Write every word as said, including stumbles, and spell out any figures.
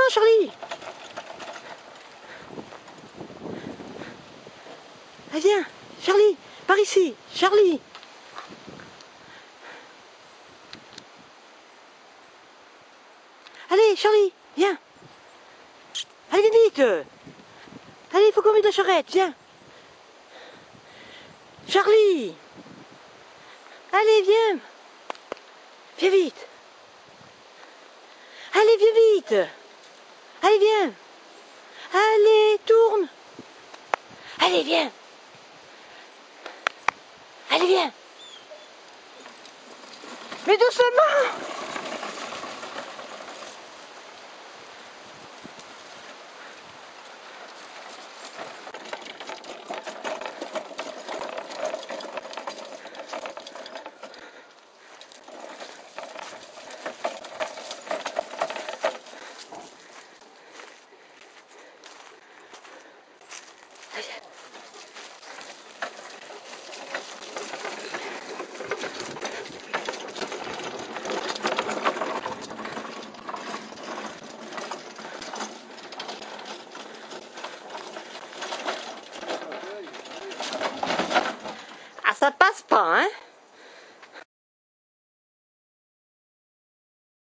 Charlie. Allez, viens, Charlie, par ici, Charlie. Allez, Charlie, viens. Allez, vite. Allez, il faut qu'on mette la charrette, viens. Charlie. Allez, viens. Viens vite. Allez, viens vite. Allez, viens. Allez, tourne. Allez, viens. Allez, viens. Mais doucement.